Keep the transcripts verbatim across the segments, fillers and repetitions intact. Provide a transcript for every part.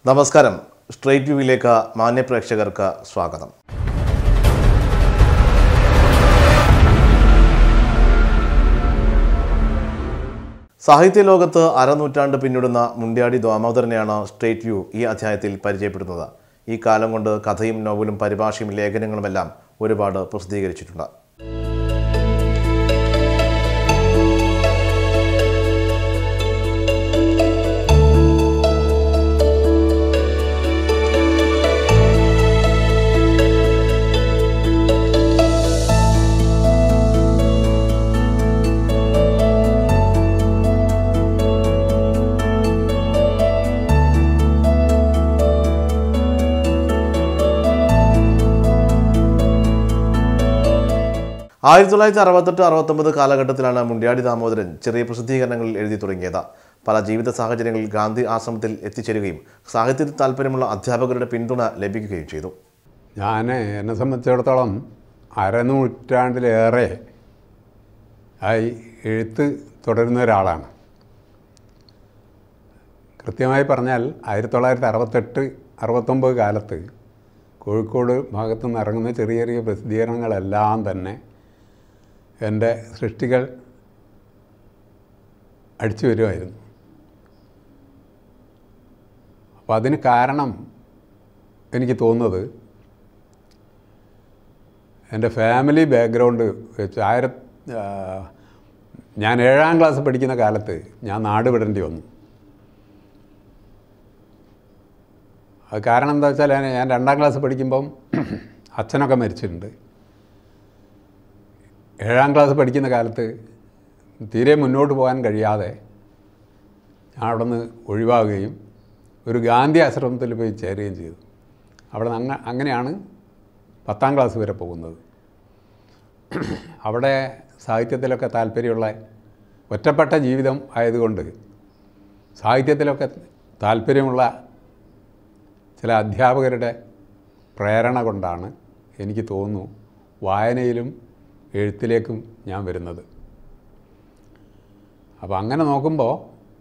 നമസ്കാരം. സ്ട്രേറ്റ് വ്യൂവിലേക്ക് മാന്യ പ്രേക്ഷകർക്ക് സ്വാഗതം. സാഹിത്യ ലോകത്ത് അരനൂറ്റാണ്ട് പിന്നിടുന്ന മുണ്ടിയാടി ദാമോദരനെയാണ് സ്ട്രേറ്റ് വ്യൂ ഈ അധ്യായത്തിൽ പരിചയപ്പെടുന്നത്. ഈ കാലം കൊണ്ട് കഥയും നോവലും പരിഭാഷയും ലേഖനങ്ങളുമെല്ലാം ഒരുപാട് പ്രസിദ്ധീകരിച്ചിട്ടുണ്ട്. ആയിരത്തി തൊള്ളായിരത്തി അറുപത്തെട്ട് അറുപത്തൊമ്പത് കാലഘട്ടത്തിലാണ് മുണ്ടിയാടി ദാമോദരൻ ചെറിയ പ്രസിദ്ധീകരണങ്ങളിൽ എഴുതി തുടങ്ങിയത്. പല ജീവിത സാഹചര്യങ്ങളിൽ ഗാന്ധി ആശ്രമത്തിൽ എത്തിച്ചേരുകയും സാഹിത്യത്തിൽ താല്പര്യമുള്ള അധ്യാപകരുടെ പിന്തുണ ലഭിക്കുകയും ചെയ്തു. ഞാൻ എന്നെ സംബന്ധിച്ചിടത്തോളം അരനൂറ്റാണ്ടിലേറെ ആയി എഴുത്ത് തുടരുന്ന ഒരാളാണ്. കൃത്യമായി പറഞ്ഞാൽ ആയിരത്തി തൊള്ളായിരത്തി അറുപത്തെട്ട് അറുപത്തൊമ്പത് കാലത്ത് കോഴിക്കോട് ഭാഗത്തു നിന്ന് ഇറങ്ങുന്ന ചെറിയ ചെറിയ പ്രസിദ്ധീകരണങ്ങളെല്ലാം തന്നെ എൻ്റെ സൃഷ്ടികൾ അടിച്ചു വരുമായിരുന്നു. അപ്പോൾ അതിന് കാരണം എനിക്ക് തോന്നുന്നത് എൻ്റെ ഫാമിലി ബാക്ക്ഗ്രൗണ്ട് വെച്ച് ആയിര ഞാൻ ഏഴാം ക്ലാസ് പഠിക്കുന്ന കാലത്ത് ഞാൻ നാട് വിടേണ്ടി വന്നു. അത് കാരണം എന്താ വെച്ചാൽ ഞാൻ രണ്ടാം ക്ലാസ് പഠിക്കുമ്പം അച്ഛനൊക്കെ മരിച്ചിട്ടുണ്ട്. ഏഴാം ക്ലാസ് പഠിക്കുന്ന കാലത്ത് തീരെ മുന്നോട്ട് പോകാൻ കഴിയാതെ ഞാൻ അവിടെ നിന്ന് ഒഴിവാകുകയും ഒരു ഗാന്ധി ആശ്രമത്തിൽ പോയി ചേരുകയും ചെയ്തു. അവിടെ നിന്ന് അങ്ങ അങ്ങനെയാണ് പത്താം ക്ലാസ് വരെ പോകുന്നത്. അവിടെ സാഹിത്യത്തിലൊക്കെ താല്പര്യമുള്ള ഒറ്റപ്പെട്ട ജീവിതം ആയതുകൊണ്ട് സാഹിത്യത്തിലൊക്കെ താല്പര്യമുള്ള ചില അധ്യാപകരുടെ പ്രേരണ കൊണ്ടാണ് എനിക്ക് തോന്നുന്നു വായനയിലും എഴുത്തിലേക്കും ഞാൻ വരുന്നത്. അപ്പോൾ അങ്ങനെ നോക്കുമ്പോൾ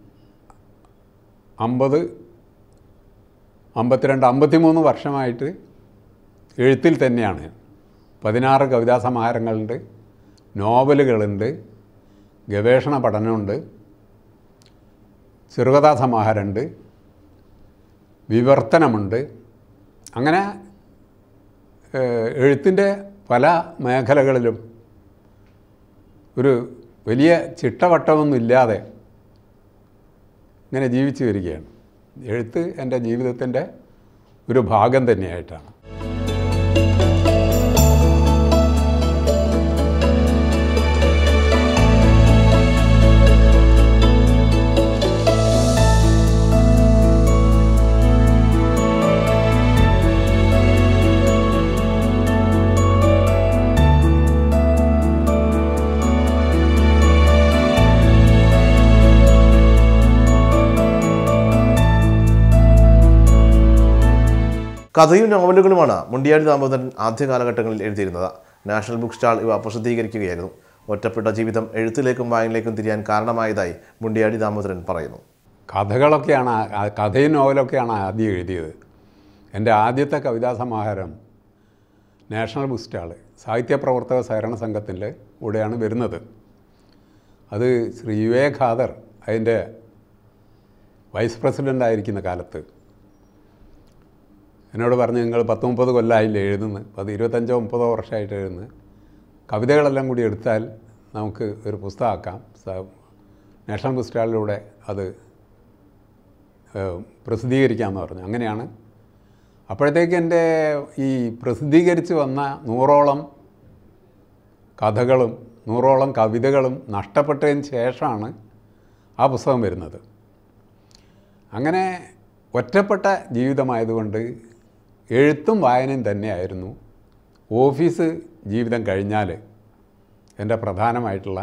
അമ്പത് അമ്പത്തിരണ്ട് അമ്പത്തിമൂന്ന് വർഷമായിട്ട് എഴുത്തിൽ തന്നെയാണ്. പതിനാറ് കവിതാ സമാഹാരങ്ങളുണ്ട്, നോവലുകളുണ്ട്, ഗവേഷണ പഠനമുണ്ട്, ചെറുകഥാ സമാഹാരമുണ്ട്, വിവർത്തനമുണ്ട്. അങ്ങനെ എഴുത്തിൻ്റെ പല മേഖലകളിലും ഒരു വലിയ ചിട്ടവട്ടമൊന്നും ഇല്ലാതെ ഇങ്ങനെ ജീവിച്ചു വരികയാണ്. എഴുത്ത് എൻ്റെ ജീവിതത്തിൻ്റെ ഒരു ഭാഗം തന്നെയായിട്ടാണ്. കഥയും നോവലുകളുമാണ് മുണ്ടിയാടി ദാമോദരൻ ആദ്യ കാലഘട്ടങ്ങളിൽ എഴുതിയിരുന്നത്. നാഷണൽ ബുക്ക് സ്റ്റാൾ ഇവ പ്രസിദ്ധീകരിക്കുകയായിരുന്നു. ഒറ്റപ്പെട്ട ജീവിതം എഴുത്തിലേക്കും വായനയിലേക്കും തിരിയാൻ കാരണമായതായി മുണ്ടിയാടി ദാമോദരൻ പറയുന്നു. കഥകളൊക്കെയാണ് കഥയും നോവലൊക്കെയാണ് ആദ്യം എഴുതിയത്. എൻ്റെ ആദ്യത്തെ കവിതാ സമാഹാരം നാഷണൽ ബുക്ക് സ്റ്റാൾ സാഹിത്യ പ്രവർത്തക സഹകരണ സംഘത്തിൻ്റെ കൂടെയാണ് വരുന്നത്. അത് ശ്രീ വിവേക് ഖാദർ അതിൻ്റെ വൈസ് പ്രസിഡൻ്റ് ആയിരിക്കുന്ന കാലത്ത് എന്നോട് പറഞ്ഞ് നിങ്ങൾ പത്ത് മുപ്പത് കൊല്ലമായില്ലേ എഴുതുന്നത്, പത്ത് ഇരുപത്തഞ്ചോ മുപ്പതോ വർഷമായിട്ട് എഴുതുന്നത്, കവിതകളെല്ലാം കൂടി എടുത്താൽ നമുക്ക് ഒരു പുസ്തകമാക്കാം, നാഷണൽ ബുക്ക് സ്റ്റാളിലൂടെ അത് പ്രസിദ്ധീകരിക്കാമെന്ന് പറഞ്ഞു. അങ്ങനെയാണ് അപ്പോഴത്തേക്ക് എൻ്റെ ഈ പ്രസിദ്ധീകരിച്ച് വന്ന നൂറോളം കഥകളും നൂറോളം കവിതകളും നഷ്ടപ്പെട്ടതിന് ശേഷമാണ് ആ പുസ്തകം വരുന്നത്. അങ്ങനെ ഒറ്റപ്പെട്ട ജീവിതമായതുകൊണ്ട് എഴുത്തും വായനയും തന്നെയായിരുന്നു ഓഫീസ് ജീവിതം കഴിഞ്ഞാൽ എൻ്റെ പ്രധാനമായിട്ടുള്ള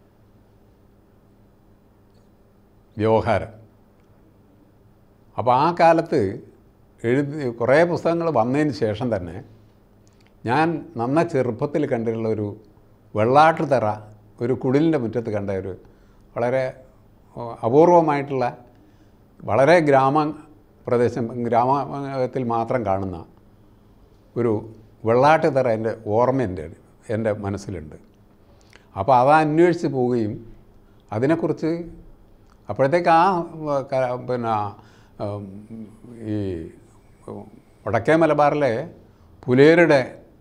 വ്യവഹാരം. അപ്പോൾ ആ കാലത്ത് എഴുതി കുറേ പുസ്തകങ്ങൾ വന്നതിന് ശേഷം തന്നെ ഞാൻ നന്ന ചെറുപ്പത്തിൽ കണ്ടിട്ടുള്ള ഒരു വെള്ളാട്ട് തറ ഒരു കുടിലിൻ്റെ മുറ്റത്ത് കണ്ട ഒരു വളരെ അപൂർവമായിട്ടുള്ള വളരെ ഗ്രാമ പ്രദേശം ഗ്രാമത്തിൽ മാത്രം കാണുന്ന ഒരു വെള്ളാട്ടുതറ എൻ്റെ ഓർമ്മയുണ്ട്, എൻ്റെ മനസ്സിലുണ്ട്. അപ്പോൾ അത് അന്വേഷിച്ച് പോവുകയും അതിനെക്കുറിച്ച് അപ്പോഴത്തേക്ക് ആ പിന്നെ ഈ വടക്കേ മലബാറിലെ പുലയരുടെ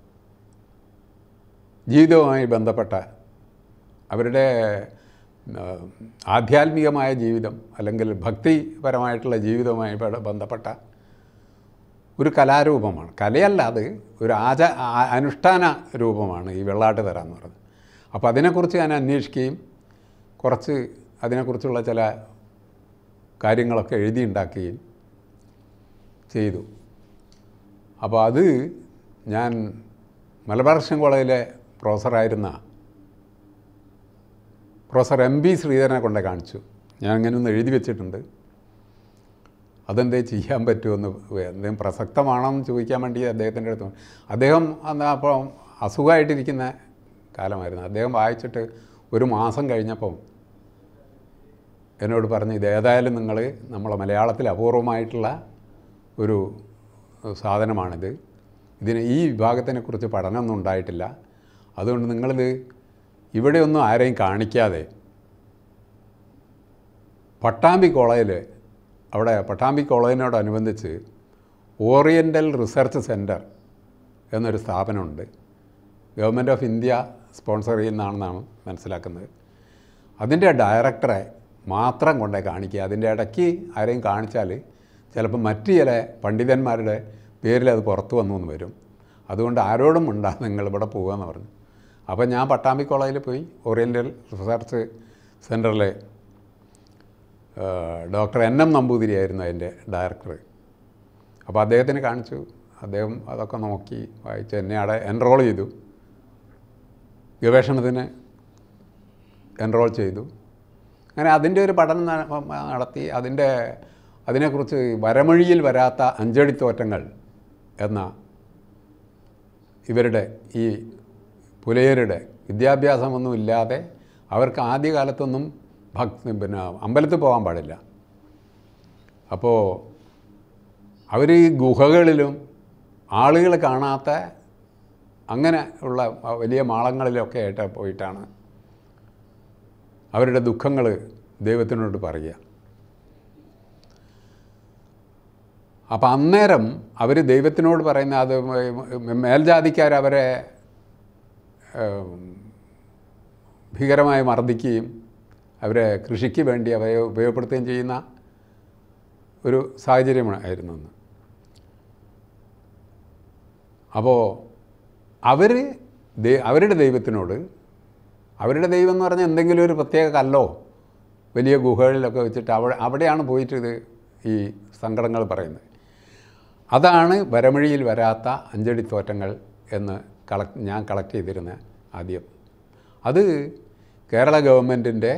ജീവിതവുമായി ബന്ധപ്പെട്ട അവരുടെ ആധ്യാത്മികമായ ജീവിതം അല്ലെങ്കിൽ ഭക്തിപരമായിട്ടുള്ള ജീവിതവുമായി ബന്ധപ്പെട്ട ഒരു കലാരൂപമാണ്. കലയല്ല, അത് ഒരു ആച അനുഷ്ഠാന രൂപമാണ് ഈ വെള്ളാട്ടുതറ എന്ന് പറയുന്നത്. അപ്പോൾ അതിനെക്കുറിച്ച് ഞാൻ അന്വേഷിക്കുകയും കുറച്ച് അതിനെക്കുറിച്ചുള്ള ചില കാര്യങ്ങളൊക്കെ എഴുതിയുണ്ടാക്കുകയും ചെയ്തു. അപ്പോൾ അത് ഞാൻ മലബാർ ക്രിസ്ത്യൻ കോളേജിലെ പ്രൊഫസറായിരുന്ന പ്രൊഫസർ എം ബി ശ്രീധരനെ കൊണ്ടേ കാണിച്ചു. ഞാൻ ഇങ്ങനെ ഒന്ന് എഴുതി വെച്ചിട്ടുണ്ട്, അതെന്തേ ചെയ്യാൻ പറ്റുമെന്ന്, എന്തെങ്കിലും പ്രസക്തമാണെന്ന് ചോദിക്കാൻ വേണ്ടി അദ്ദേഹത്തിൻ്റെ അടുത്ത്. അദ്ദേഹം അന്ന് അപ്പോൾ അസുഖമായിട്ടിരിക്കുന്ന കാലമായിരുന്നു. അദ്ദേഹം വായിച്ചിട്ട് ഒരു മാസം കഴിഞ്ഞപ്പം എന്നോട് പറഞ്ഞു, ഇതേതായാലും നിങ്ങൾ നമ്മളെ മലയാളത്തിൽ അപൂർവമായിട്ടുള്ള ഒരു സാധനമാണിത്, ഇതിന് ഈ വിഭാഗത്തിനെക്കുറിച്ച് പഠനമൊന്നും ഉണ്ടായിട്ടില്ല, അതുകൊണ്ട് നിങ്ങളിത് ഇവിടെയൊന്നും ആരെയും കാണിക്കാതെ പട്ടാമ്പി കോളേജിൽ, അവിടെ പട്ടാമ്പി കോളേജിനോടനുബന്ധിച്ച് ഓറിയൻ്റൽ റിസർച്ച് സെൻറ്റർ എന്നൊരു സ്ഥാപനമുണ്ട്. ഗവൺമെൻറ് ഓഫ് ഇന്ത്യ സ്പോൺസർ ചെയ്യുന്നതാണെന്നാണ് മനസ്സിലാക്കുന്നത്. അതിൻ്റെ ഡയറക്ടറെ മാത്രം കൊണ്ടേ കാണിക്കുക. അതിൻ്റെ ഇടയ്ക്ക് ആരെയും കാണിച്ചാൽ ചിലപ്പോൾ മറ്റ് ചില പണ്ഡിതന്മാരുടെ പേരിൽ അത് പുറത്തു വന്നു എന്ന് വരും. അതുകൊണ്ട് ആരോടും ഉണ്ടാകും, നിങ്ങൾ ഇവിടെ പോകുകയെന്ന് പറഞ്ഞു. അപ്പോൾ ഞാൻ പട്ടാമ്പി കോളേജിൽ പോയി ഓറിയൻ്റൽ റിസർച്ച് സെൻറ്ററിലെ ഡോക്ടർ എൻ എം നമ്പൂതിരിയായിരുന്നു അതിൻ്റെ ഡയറക്ടർ. അപ്പോൾ അദ്ദേഹത്തിന് കാണിച്ചു. അദ്ദേഹം അതൊക്കെ നോക്കി വായിച്ച് എന്നെ അവിടെ എൻറോൾ ചെയ്തു, ഗവേഷണത്തിന് എൻറോൾ ചെയ്തു. അങ്ങനെ അതിൻ്റെ ഒരു പഠനം നടത്തി. അതിൻ്റെ അതിനെക്കുറിച്ച് വരമൊഴിയിൽ വരാത്ത അഞ്ചടിത്തോറ്റങ്ങൾ എന്ന ഇവരുടെ ഈ പുലയരുടെ വിദ്യാഭ്യാസമൊന്നും ഇല്ലാതെ അവർക്ക് ആദ്യകാലത്തൊന്നും ഭക്തി പിന്നെ അമ്പലത്തിൽ പോകാൻ പാടില്ല. അപ്പോൾ അവർ ഈ ഗുഹകളിലും ആളുകൾ കാണാത്ത അങ്ങനെ ഉള്ള വലിയ മാളങ്ങളിലൊക്കെ ആയിട്ട് പോയിട്ടാണ് അവരുടെ ദുഃഖങ്ങൾ ദൈവത്തിനോട് പറയുക. അപ്പം അന്നേരം അവർ ദൈവത്തിനോട് പറയുന്ന അത് മേൽജാതിക്കാരവരെ ഭീകരമായി മർദ്ദിക്കുകയും അവരെ കൃഷിക്ക് വേണ്ടി അവരെ ഉപയോഗപ്പെടുത്തുകയും ചെയ്യുന്ന ഒരു സാഹചര്യമായിരുന്നു അന്ന്. അപ്പോൾ അവർ അവരുടെ ദൈവത്തിനോട്, അവരുടെ ദൈവം എന്ന് പറഞ്ഞാൽ എന്തെങ്കിലും ഒരു പ്രത്യേക കല്ലോ വലിയ ഗുഹകളിലൊക്കെ വെച്ചിട്ട് അവിടെ അവിടെയാണ് പോയിട്ട് ഇത് ഈ സങ്കടങ്ങൾ പറയുന്നത്. അതാണ് വരമൊഴിയിൽ വരാത്ത അഞ്ചടിത്തോറ്റങ്ങൾ എന്ന് കളക്ട് ഞാൻ കളക്ട് ചെയ്തിരുന്ന ആദ്യം. അത് കേരള ഗവൺമെൻറ്റിൻ്റെ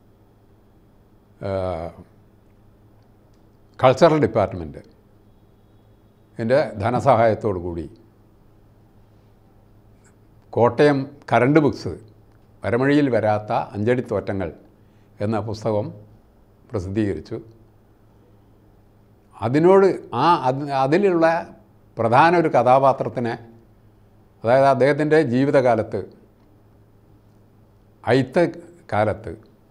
കൾച്ചറൽ ഡിപ്പാർട്ട്മെൻറ്റ് എൻ്റെ ധനസഹായത്തോടു കൂടി കോട്ടയം കറണ്ട് ബുക്സ് വരമൊഴിയിൽ വരാത്ത അഞ്ചടിത്തോറ്റങ്ങൾ എന്ന പുസ്തകം പ്രസിദ്ധീകരിച്ചു. അതിനോട് ആ അതിലുള്ള പ്രധാന ഒരു കഥാപാത്രത്തിനെ, അതായത് അദ്ദേഹത്തിൻ്റെ ജീവിതകാലത്ത് അയിത്ത കാലത്ത്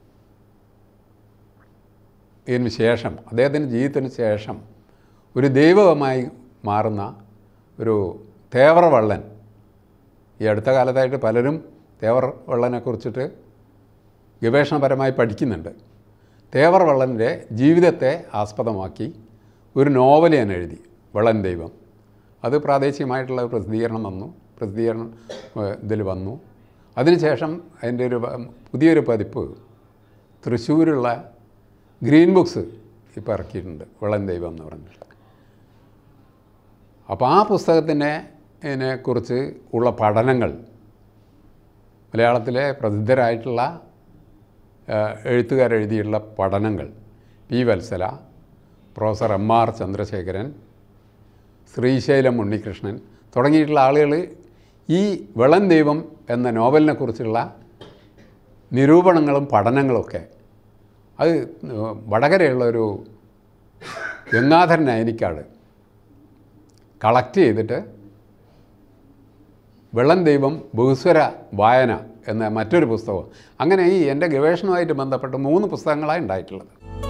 ഇതിന് ശേഷം അദ്ദേഹത്തിൻ്റെ ജീവിതത്തിന് ശേഷം ഒരു ദൈവമായി മാറുന്ന ഒരു തേവറവള്ളൻ, ഈ അടുത്ത കാലത്തായിട്ട് പലരും തേവറവള്ളനെ കുറിച്ചിട്ട് ഗവേഷണപരമായി പഠിക്കുന്നുണ്ട്. തേവറവള്ളൻ്റെ ജീവിതത്തെ ആസ്പദമാക്കി ഒരു നോവൽ ഞാൻ എഴുതി, വള്ളൻ ദൈവം. അത് പ്രാദേശികമായിട്ടുള്ള പ്രസിദ്ധീകരണം വന്നു പ്രസിദ്ധീകരണം ഇതിൽ വന്നു. അതിനുശേഷം അതിൻ്റെ ഒരു പുതിയൊരു പതിപ്പ് തൃശ്ശൂരുള്ള ഗ്രീൻ ബുക്സ് ഇപ്പോൾ ഇറക്കിയിട്ടുണ്ട്, വള്ളൻ ദൈവം എന്ന് പറഞ്ഞിട്ട്. അപ്പോൾ ആ പുസ്തകത്തിനെ ഇതിനെക്കുറിച്ച് ഉള്ള പഠനങ്ങൾ മലയാളത്തിലെ പ്രസിദ്ധരായിട്ടുള്ള എഴുത്തുകാരെഴുതിയുള്ള പഠനങ്ങൾ P Vatsala, professor M R Chandrasekharan, Sreesailam Unnikrishnan തുടങ്ങിയിട്ടുള്ള ആളുകൾ ഈ വള്ളൻ ദൈവം എന്ന നോവലിനെക്കുറിച്ചുള്ള നിരൂപണങ്ങളും പഠനങ്ങളൊക്കെ അത് വടകരയുള്ള ഒരു ഗംഗാധരൻ നയനിക്കാട് കളക്ട് ചെയ്തിട്ട് വെള്ളം ദൈവം ബഹുസ്വര വായന എന്ന മറ്റൊരു പുസ്തകം, അങ്ങനെ ഈ എൻ്റെ ഗവേഷണവുമായിട്ട് ബന്ധപ്പെട്ട് മൂന്ന് പുസ്തകങ്ങളാണ് ഉണ്ടായിട്ടുള്ളത്.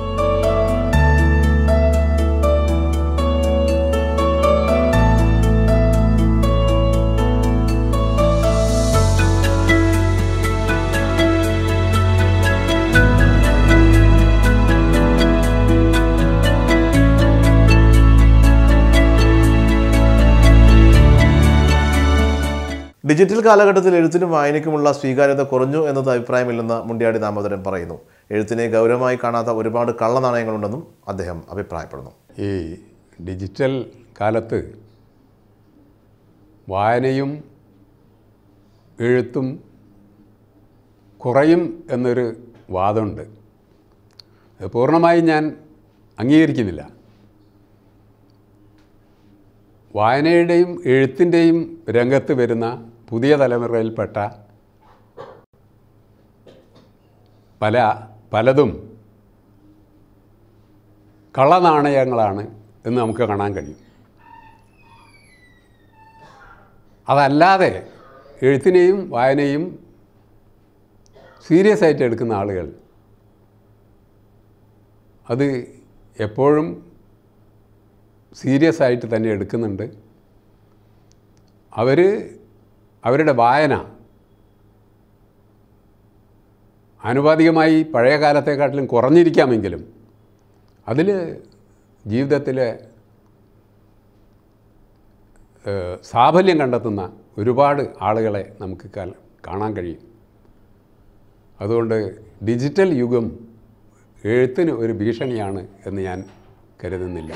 ഡിജിറ്റൽ കാലഘട്ടത്തിൽ എഴുത്തിനും വായനയ്ക്കുമുള്ള സ്വീകാര്യത കുറഞ്ഞു എന്നത് അഭിപ്രായമില്ലെന്ന് മുണ്ടിയാടി ദാമോദരൻ പറയുന്നു. എഴുത്തിനെ ഗൗരവമായി കാണാത്ത ഒരുപാട് കള്ളനാണയങ്ങളുണ്ടെന്നും അദ്ദേഹം അഭിപ്രായപ്പെടുന്നു. ഈ ഡിജിറ്റൽ കാലത്ത് വായനയും എഴുത്തും കുറയും എന്നൊരു വാദമുണ്ട്. അത് പൂർണ്ണമായും ഞാൻ അംഗീകരിക്കുന്നില്ല. വായനയുടെയും എഴുത്തിൻ്റെയും രംഗത്ത് വരുന്ന പുതിയ തലമുറയിൽപ്പെട്ട പല പലതും കള്ളനാണയങ്ങളാണ് എന്ന് നമുക്ക് കാണാൻ കഴിയും. അതല്ലാതെ എഴുത്തിനെയും വായനയും സീരിയസ് ആയിട്ട് എടുക്കുന്ന ആളുകൾ അത് എപ്പോഴും സീരിയസ് ആയിട്ട് തന്നെ എടുക്കുന്നുണ്ട്. അവർ അവരുടെ വായന ആനുപാതികമായി പഴയ കാലത്തെക്കാട്ടിലും കുറഞ്ഞിരിക്കാമെങ്കിലും അതിൽ ജീവിതത്തിലെ സാഫല്യം കണ്ടെത്തുന്ന ഒരുപാട് ആളുകളെ നമുക്ക് കാണാൻ കഴിയും. അതുകൊണ്ട് ഡിജിറ്റൽ യുഗം എഴുത്തിന് ഒരു ഭീഷണിയാണ് എന്ന് ഞാൻ കരുതുന്നില്ല.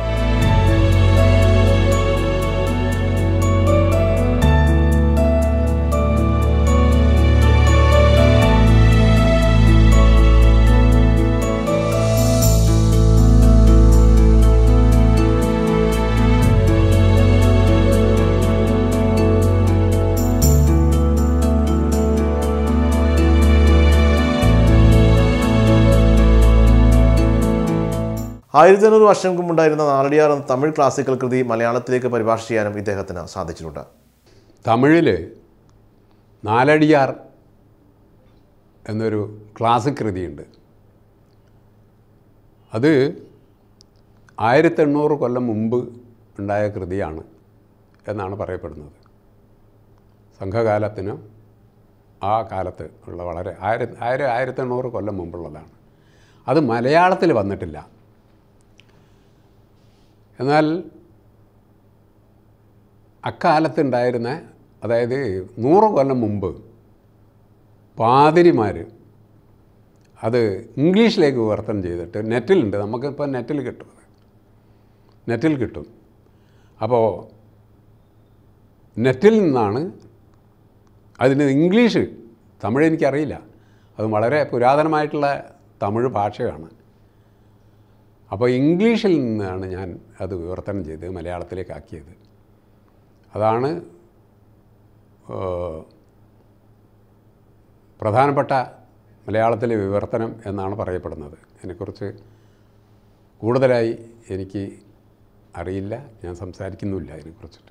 ആയിരത്തി അഞ്ഞൂറ് വർഷം മുമ്പുണ്ടായിരുന്ന നാലടിയാർ എന്ന തമിഴ് ക്ലാസിക്കൽ കൃതി മലയാളത്തിലേക്ക് പരിഭാഷ ചെയ്യാനും ഇദ്ദേഹത്തിന് സാധിച്ചിട്ടുണ്ട്. തമിഴിൽ നാലടിയാർ എന്നൊരു ക്ലാസിക് കൃതിയുണ്ട്. അത് ആയിരത്തി എണ്ണൂറ് കൊല്ലം മുമ്പ് ഉണ്ടായ കൃതിയാണ് എന്നാണ് പറയപ്പെടുന്നത്. സംഘകാലത്തിന് ആ കാലത്ത് ഉള്ള വളരെ ആയിര ആയിരം ആയിരത്തി എണ്ണൂറ് കൊല്ലം മുമ്പുള്ളതാണ്. അത് മലയാളത്തിൽ വന്നിട്ടില്ല. എന്നാൽ അക്കാലത്തുണ്ടായിരുന്ന, അതായത് നൂറ് കൊല്ലം മുമ്പ് പാതിരിമാർ അത് ഇംഗ്ലീഷിലേക്ക് വിവർത്തനം ചെയ്തിട്ട് നെറ്റിലുണ്ട്, നമുക്കിപ്പോൾ നെറ്റിൽ കിട്ടും, നെറ്റിൽ കിട്ടും. അപ്പോൾ നെറ്റിൽ നിന്നാണ് അതിന് ഇംഗ്ലീഷ്, തമിഴ് എനിക്കറിയില്ല, അത് വളരെ പുരാതനമായിട്ടുള്ള തമിഴ് ഭാഷയാണ്. അപ്പോൾ ഇംഗ്ലീഷിൽ നിന്നാണ് ഞാൻ അത് വിവർത്തനം ചെയ്ത് മലയാളത്തിലേക്ക് ആക്കിയത്. അതാണ് പ്രധാനപ്പെട്ട മലയാളത്തിലെ വിവർത്തനം എന്നാണ് പറയപ്പെടുന്നത്. അതിനെക്കുറിച്ച് കൂടുതലായി എനിക്ക് അറിയില്ല, ഞാൻ സംസാരിക്കുന്നുമില്ല അതിനെക്കുറിച്ചിട്ട്.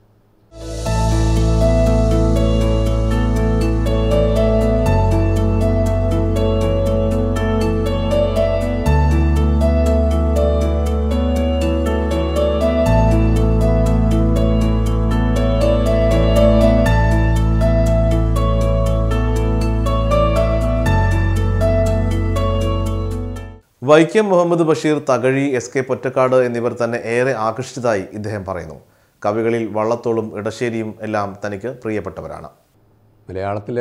വൈക്കം മുഹമ്മദ് ബഷീർ, തകഴി, എസ് കെ പൊറ്റക്കാട് എന്നിവർ തന്നെ ഏറെ ആകർഷിച്ചതായി ഇദ്ദേഹം പറയുന്നു. കവികളിൽ വള്ളത്തോളും ഇടശ്ശേരിയും എല്ലാം തനിക്ക് പ്രിയപ്പെട്ടവരാണ്. മലയാളത്തിലെ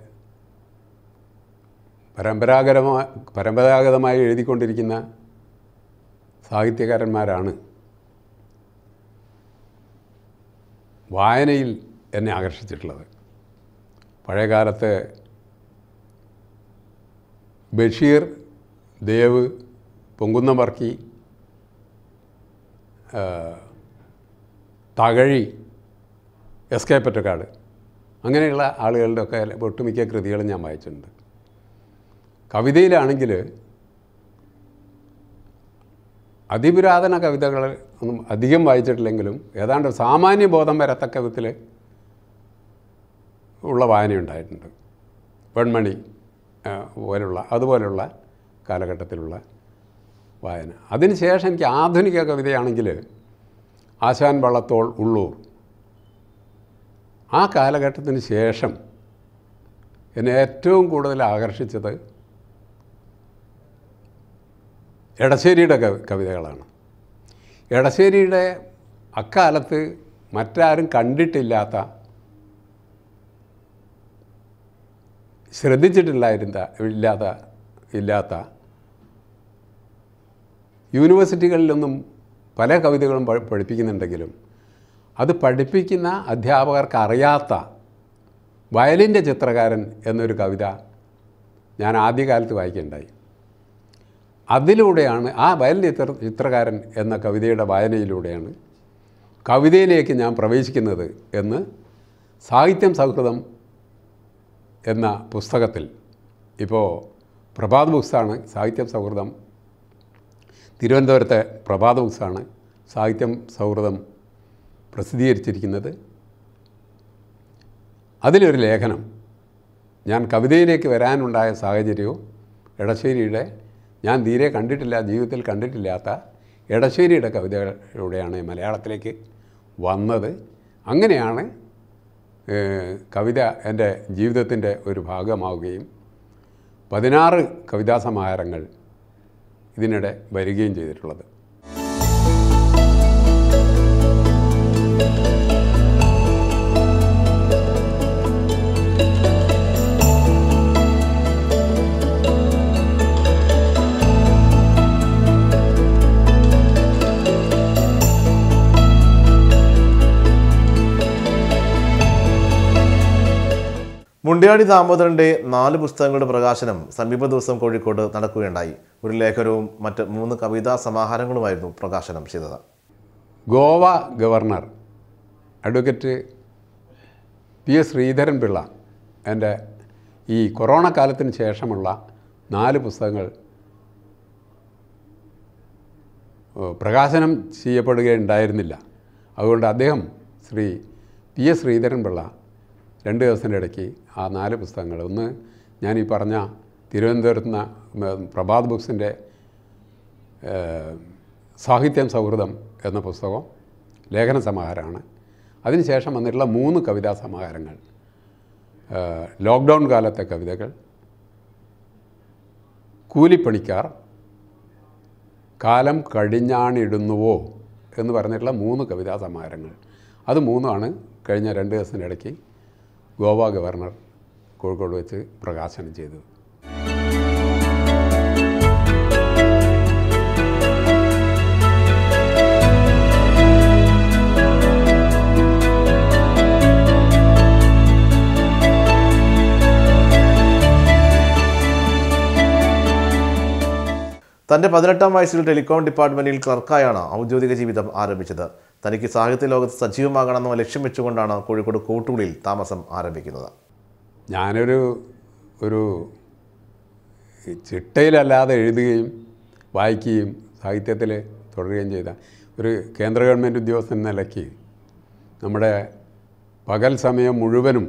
പരമ്പരാഗതമായി പരമ്പരാഗതമായി എഴുതിക്കൊണ്ടിരിക്കുന്ന സാഹിത്യകാരന്മാരാണ് വായനയിൽ എന്നെ ആകർഷിച്ചിട്ടുള്ളത്. പഴയകാലത്ത് ബഷീർ, ദേവ്, പൊങ്കുന്നം വർക്കി, തകഴി, എസ് കെ പൊറ്റക്കാട് അങ്ങനെയുള്ള ആളുകളുടെ ഒക്കെ ഒട്ടുമിക്ക കൃതികളും ഞാൻ വായിച്ചിട്ടുണ്ട്. കവിതയിലാണെങ്കിൽ അതിപുരാതന കവിതകൾ ഒന്നും അധികം വായിച്ചിട്ടില്ലെങ്കിലും ഏതാണ്ട് സാമാന്യ ബോധം വരത്തക്ക വിധത്തിൽ ഉള്ള വായനയുണ്ടായിട്ടുണ്ട്. പെൺമണി പോലുള്ള അതുപോലുള്ള കാലഘട്ടത്തിലുള്ള വായന. അതിനുശേഷം എനിക്ക് ആധുനിക കവിതയാണെങ്കിൽ ആശാൻ വള്ളത്തോൾ, ഉള്ളൂർ, ആ കാലഘട്ടത്തിന് ശേഷം എന്നെ ഏറ്റവും കൂടുതൽ ആകർഷിച്ചത് എടശ്ശേരിയുടെ കവിതകളാണ്. എടശ്ശേരിയുടെ അക്കാലത്ത് മറ്റാരും കണ്ടിട്ടില്ലാത്ത, ശ്രദ്ധിച്ചിട്ടില്ലായിരുന്ന ഇല്ലാത്ത ഇല്ലാത്ത യൂണിവേഴ്സിറ്റികളിലൊന്നും പല കവിതകളും പഠിപ്പിക്കുന്നുണ്ടെങ്കിലും അത് പഠിപ്പിക്കുന്ന അധ്യാപകർക്ക് അറിയാത്ത വയലിൻ്റെ ചിത്രകാരൻ എന്നൊരു കവിത ഞാൻ ആദ്യകാലത്ത് വായിക്കുകയുണ്ടായി. അതിലൂടെയാണ്, ആ വയലിൻ ചിത്ര ചിത്രകാരൻ എന്ന കവിതയുടെ വായനയിലൂടെയാണ് കവിതയിലേക്ക് ഞാൻ പ്രവേശിക്കുന്നത് എന്ന് സാഹിത്യം സൗഹൃദം എന്ന പുസ്തകത്തിൽ, ഇപ്പോൾ പ്രഭാത് ബുക്സാണ് സാഹിത്യം സൗഹൃദം, തിരുവനന്തപുരത്തെ പ്രഭാത് ബുക്സാണ് സാഹിത്യം സൗഹൃദം പ്രസിദ്ധീകരിച്ചിരിക്കുന്നത്. അതിലൊരു ലേഖനം, ഞാൻ കവിതയിലേക്ക് വരാനുണ്ടായ സാഹചര്യവും എടശ്ശേരിയുടെ, ഞാൻ തീരെ കണ്ടിട്ടില്ല, ജീവിതത്തിൽ കണ്ടിട്ടില്ലാത്ത എടശ്ശേരിയുടെ കവിതകളിലൂടെയാണ് മലയാളത്തിലേക്ക് വന്നത്. അങ്ങനെയാണ് കവിത എൻ്റെ ജീവിതത്തിൻ്റെ ഒരു ഭാഗമാവുകയും പതിനാറ് കവിതാ സമാഹാരങ്ങൾ ഇതിനിടെ വരികയും ചെയ്തിട്ടുള്ളത്. മുണ്ടിയാടി ദാമോദരൻ്റെ നാല് പുസ്തകങ്ങളുടെ പ്രകാശനം സമീപ ദിവസം കോഴിക്കോട് നടക്കുകയുണ്ടായി. ഒരു ലേഖനവും മറ്റ് മൂന്ന് കവിതാ സമാഹാരങ്ങളുമായിരുന്നു പ്രകാശനം ചെയ്തത്. Goa governor advocate P S Sreedharan Pillai എൻ്റെ ഈ കൊറോണ കാലത്തിന് ശേഷമുള്ള നാല് പുസ്തകങ്ങൾ പ്രകാശനം ചെയ്യപ്പെടുകയുണ്ടായിരുന്നില്ല. അതുകൊണ്ട് അദ്ദേഹം ശ്രീ പി എസ് ശ്രീധരൻ പിള്ള രണ്ട് ദിവസത്തിൻ്റെ ഇടയ്ക്ക് ആ നാല് പുസ്തകങ്ങൾ, ഒന്ന് ഞാൻ ഈ പറഞ്ഞ തിരുവനന്തപുരത്ത് നിന്ന് പ്രഭാത് ബുക്സിൻ്റെ സാഹിത്യം സൗഹൃദം എന്ന പുസ്തകം ലേഖന സമാഹാരമാണ്. അതിനുശേഷം വന്നിട്ടുള്ള മൂന്ന് കവിതാ സമാഹാരങ്ങൾ, ലോക്ക്ഡൗൺ കാലത്തെ കവിതകൾ, കൂലിപ്പണിക്കാർ, കാലം കടിഞ്ഞാണിടുന്നുവോ എന്ന് പറഞ്ഞിട്ടുള്ള മൂന്ന് കവിതാ സമാഹാരങ്ങൾ. അത് മൂന്നുമാണ് കഴിഞ്ഞ രണ്ട് ദിവസത്തിൻ്റെ ഇടയ്ക്ക് ഗോവ ഗവർണർ കോഴിക്കോട് വെച്ച് പ്രകാശനം ചെയ്തത്. തൻ്റെ പതിനെട്ടാം വയസ്സിൽ ടെലികോം ഡിപ്പാർട്ട്മെൻറ്റിൽ ക്ലർക്കായാണ് ഔദ്യോഗിക ജീവിതം ആരംഭിച്ചത്. തനിക്ക് സാഹിത്യ ലോകത്ത് സജീവമാകണമെന്ന ലക്ഷ്യം വെച്ചുകൊണ്ടാണ് കോഴിക്കോട് കോട്ടൂളിൽ താമസം ആരംഭിക്കുന്നത്. ഞാനൊരു ഒരു ചിട്ടയിലല്ലാതെ എഴുതുകയും വായിക്കുകയും സാഹിത്യത്തിൽ തുടരുകയും ചെയ്ത ഒരു കേന്ദ്ര ഗവൺമെൻറ് ഉദ്യോഗസ്ഥൻ എന്ന നിലയ്ക്ക് നമ്മുടെ പകൽ സമയം മുഴുവനും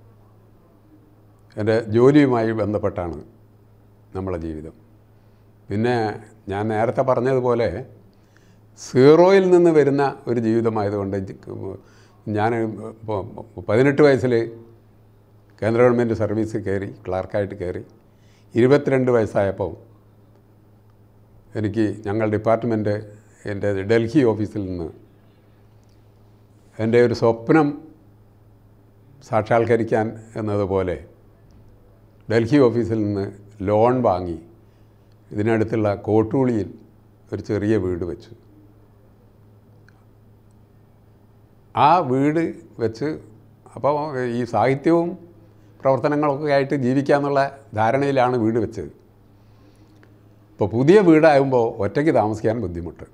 എൻ്റെ ജോലിയുമായി ബന്ധപ്പെട്ടാണ് നമ്മളെ ജീവിതം. പിന്നെ ഞാൻ നേരത്തെ പറഞ്ഞതുപോലെ സീറോയിൽ നിന്ന് വരുന്ന ഒരു ജീവിതമായതുകൊണ്ട് ഞാൻ പതിനെട്ട് വയസ്സിൽ കേന്ദ്ര ഗവൺമെൻറ് സർവീസിൽ കയറി, ക്ലർക്കായിട്ട് കയറി. ഇരുപത്തിരണ്ട് വയസ്സായപ്പോൾ എനിക്ക് ഞങ്ങൾ ഡിപ്പാർട്ട്മെൻറ്റ് എൻ്റെ ഡൽഹി ഓഫീസിൽ നിന്ന് എൻ്റെ ഒരു സ്വപ്നം സാക്ഷാത്കരിക്കാൻ എന്നതുപോലെ ഡൽഹി ഓഫീസിൽ നിന്ന് ലോൺ വാങ്ങി ഇതിനടുത്തുള്ള കോട്ടൂളിയിൽ ഒരു ചെറിയ വീട് വെച്ചു. ആ വീട് വെച്ച് അപ്പോൾ ഈ സാഹിത്യവും പ്രവർത്തനങ്ങളൊക്കെ ആയിട്ട് ജീവിക്കാമെന്നുള്ള ധാരണയിലാണ് വീട് വെച്ചത്. ഇപ്പോൾ പുതിയ വീടാകുമ്പോൾ ഒറ്റയ്ക്ക് താമസിക്കാൻ ബുദ്ധിമുട്ട്.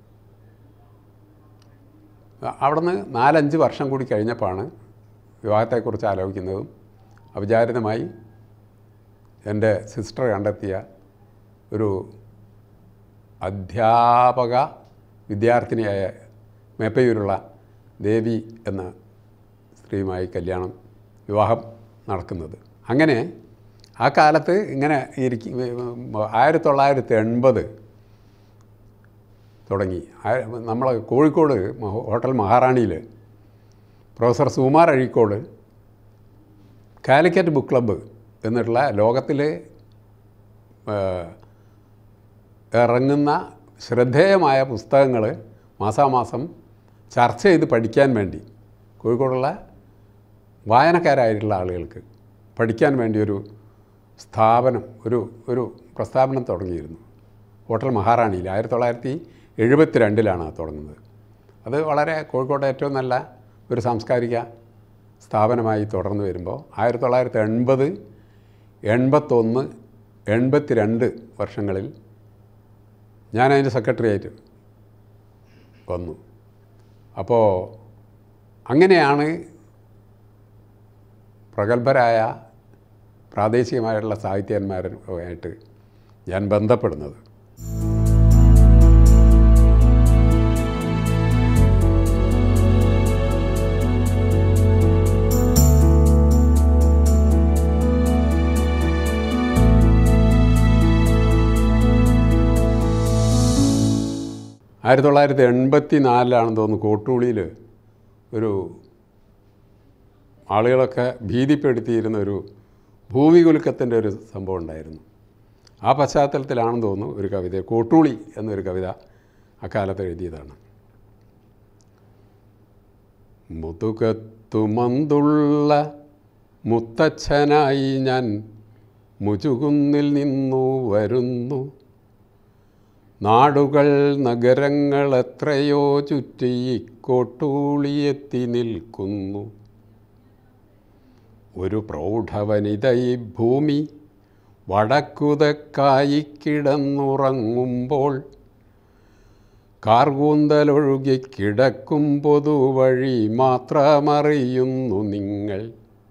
അവിടെ നിന്ന് നാലഞ്ച് വർഷം കൂടി കഴിഞ്ഞപ്പോഴാണ് വിവാഹത്തെക്കുറിച്ച് ആലോചിക്കുന്നതും അവിചാരിതമായി എൻ്റെ സിസ്റ്റർ കണ്ടെത്തിയ ഒരു അധ്യാപക വിദ്യാർത്ഥിനിയായ മേപ്പയൂരുള്ള ദേവി എന്ന സ്ത്രീയുമായി കല്യാണം വിവാഹം നടക്കുന്നത്. അങ്ങനെ ആ കാലത്ത് ഇങ്ങനെ ഇരിക്കും. ആയിരത്തി തൊള്ളായിരത്തി എൺപത് തുടങ്ങി നമ്മളെ കോഴിക്കോട് ഹോട്ടൽ മഹാറാണിയിൽ professor Sukumar Azhikode Calicut book club എന്നുള്ള ലോകത്തിൽ ഇറങ്ങുന്ന ശ്രദ്ധേയമായ പുസ്തകങ്ങൾ മാസാമാസം ചർച്ച ചെയ്ത് പഠിക്കാൻ വേണ്ടി കോഴിക്കോടുള്ള വായനക്കാരായിട്ടുള്ള ആളുകൾക്ക് പഠിക്കാൻ വേണ്ടി ഒരു സ്ഥാപനം ഒരു ഒരു പ്രസ്ഥാപനം തുടങ്ങിയിരുന്നു ഹോട്ടൽ മഹാറാണിയിൽ. ആയിരത്തി തൊള്ളായിരത്തി എഴുപത്തി രണ്ടിലാണ് അത് തുടങ്ങുന്നത്. അത് വളരെ കോഴിക്കോട്ടെ ഏറ്റവും നല്ല ഒരു സാംസ്കാരിക സ്ഥാപനമായി തുടർന്ന് വരുമ്പോൾ ആയിരത്തി തൊള്ളായിരത്തി എൺപത് എൺപത്തൊന്ന് എൺപത്തി രണ്ട് വർഷങ്ങളിൽ ഞാനതിൻ്റെ സെക്രട്ടറി ആയിട്ട് വന്നു. അപ്പോൾ അങ്ങനെയാണ് പ്രഗത്ഭരായ പ്രാദേശികമായിട്ടുള്ള സാഹിത്യന്മാരുമായിട്ട് ഞാൻ ബന്ധപ്പെടുന്നത്. ആയിരത്തി തൊള്ളായിരത്തി എൺപത്തി നാലിലാണെന്ന് തോന്നുന്നു കോട്ടൂളിയിൽ ഒരു ആളുകളൊക്കെ ഭീതിപ്പെടുത്തിയിരുന്ന ഒരു ഭൂമികുലുക്കത്തിൻ്റെ ഒരു സംഭവം ഉണ്ടായിരുന്നു. ആ പശ്ചാത്തലത്തിലാണെന്ന് തോന്നുന്നു ഒരു കവിത, കോട്ടൂളി എന്നൊരു കവിത അക്കാലത്ത് എഴുതിയതാണ്. മുതുകത്തുമന്തുള്ള മുത്തച്ഛനായി ഞാൻ മുചുകുന്നിൽ നിന്നു വരുന്നു, നാടുകൾ നഗരങ്ങൾ എത്രയോ ചുറ്റി കോട്ടൂളിയെത്തി നിൽക്കുന്നു. ഒരു പ്രൗഢവനിത ഈ ഭൂമി വടക്കുതെക്കായി കിടന്നുറങ്ങുമ്പോൾ, കാർകൂന്തലൊഴുകിക്കിടക്കും പൊതുവഴി മാത്രമറിയുന്നു നിങ്ങൾ.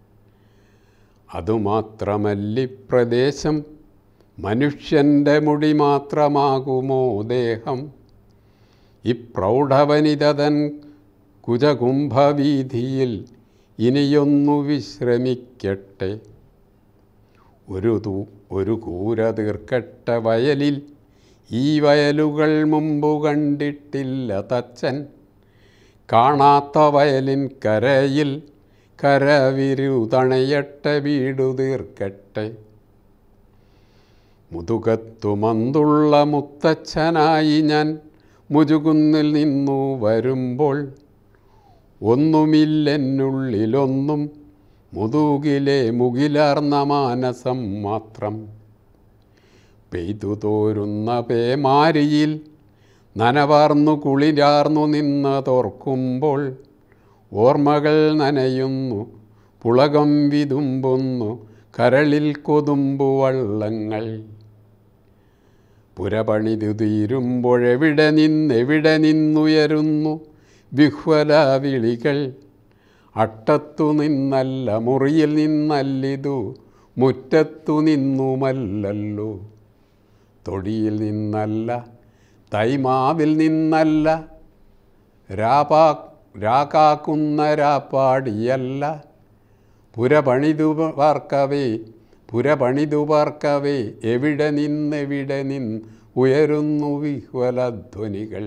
അതുമാത്രമല്ലി പ്രദേശം മനുഷ്യൻ്റെ മുടി മാത്രമാകുമോ ദേഹം. ഇപ്രൗഢവനിതൻ കുജകുംഭവീതിയിൽ ഇനിയൊന്നു വിശ്രമിക്കട്ടെ. ഒരു തൂ ഒരു കൂര തീർക്കട്ട വയലിൽ, ഈ വയലുകൾ മുമ്പു കണ്ടിട്ടില്ല തച്ചൻ. കാണാത്ത വയലിൻ കരയിൽ കരവിരുതണയട്ട വീടു തീർക്കട്ടെ. മുതുകത്തുമന്തുള്ള മുത്തച്ഛനായി ഞാൻ മുചുകുന്നിൽ നിന്നു വരുമ്പോൾ, ഒന്നുമില്ലെന്നുള്ളിലൊന്നും മുതുകിലെ മുകിലാർന്ന മാനസം മാത്രം. പെയ്തു തോരുന്ന പേമാരിയിൽ നനവാർന്നു കുളിരാർന്നു നിന്നതോർക്കുമ്പോൾ, ഓർമ്മകൾ നനയുന്നു പുളകം വിതുമ്പുന്നു കരളിൽ കൊതുമ്പു വള്ളങ്ങൾ. പുരപണിതു തീരുമ്പോഴെവിടെ നിന്നെവിടെ നിന്നുയരുന്നു വിഹ്വല വിളികൾ. അട്ടത്തു നിന്നല്ല മുറിയിൽ നിന്നല്ലിതു മുറ്റത്തു നിന്നുമല്ലല്ലോ. തൊടിയിൽ നിന്നല്ല തൈമാവിൽ നിന്നല്ല രാപാ രാകാക്കുന്ന രാപ്പാടിയല്ല. പുരപണിതു പാർക്കവേ പുരപണിതു പാർക്കവേ എവിടെ നിന്നെവിടെ നിന്ന് ഉയരുന്നു വിഹ്വലധ്വനികൾ.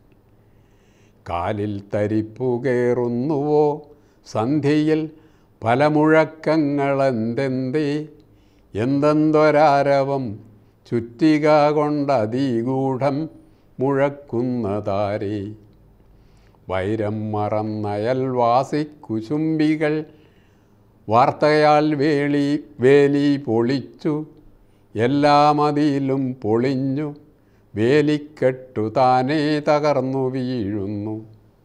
കാലിൽ തരിപ്പു കയറുന്നുവോ സന്ധ്യയിൽ പല മുഴക്കങ്ങളെന്തെന്തേ. എന്തെന്തൊരാരവം ചുറ്റിക കൊണ്ടതിഗൂഢം മുഴക്കുന്നതാരേ. വൈരം മറന്നയൽവാസി കുശുംബികൾ വാർത്തയാൽ വേളി വേലി പൊളിച്ചു. എല്ലാം അതിലും പൊളിഞ്ഞു വേലിക്കെട്ടു താനേ തകർന്നു വീഴുന്നു.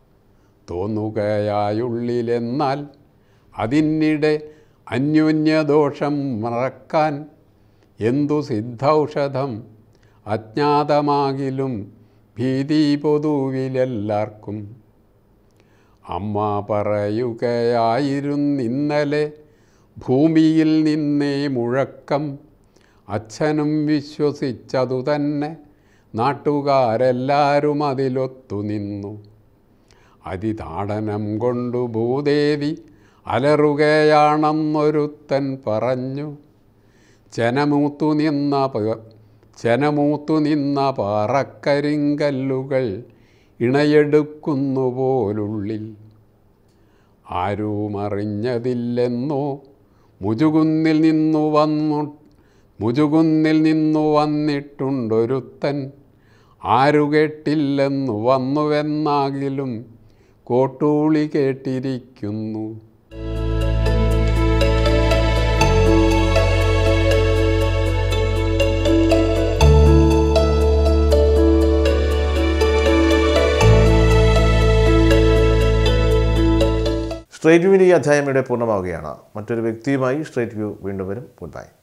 തോന്നുകയായുള്ളിലെന്നാൽ അതിനിടെ അന്യോന്യദോഷം മറക്കാൻ എന്തു സിദ്ധൌഷധം അജ്ഞാതമാകിലും ഭീതി പൊതുവിലെല്ലാവർക്കും. അമ്മ പറയുകയായിരുന്നിന്നലെ ഭൂമിയിൽ നിന്നേ മുഴക്കം. അച്ഛനും വിശ്വസിച്ചതു തന്നെ നാട്ടുകാരെല്ലാരും അതിലൊത്തു നിന്നു. അതിതാടനം കൊണ്ടു ഭൂദേവി അലറുകയാണെന്നൊരുത്തൻ പറഞ്ഞു. ചെനമൂത്തു നിന്ന പ- ചെനമൂത്തു നിന്ന പാറക്കരിങ്കല്ലുകൾ ഇണയെടുക്കുന്നു പോലുള്ളിൽ. ആരുമറിഞ്ഞതില്ലെന്നോ മുജുകുന്നിൽ നിന്നു വന്നു മുജുകുന്നിൽ നിന്നു വന്നിട്ടുണ്ടൊരുത്തൻ. ആരു കേട്ടില്ലെന്നു വന്നുവെന്നാകിലും കോട്ടൂളി കേട്ടിരിക്കുന്നു. സ്ട്രേറ്റ് വ്യൂവിൻ്റെ ഈ അധ്യായം ഇവിടെ പൂർണ്ണമാവുകയാണ്. മറ്റൊരു വ്യക്തിയുമായി സ്ട്രേറ്റ് വ്യൂ വീണ്ടും വരും. Good by.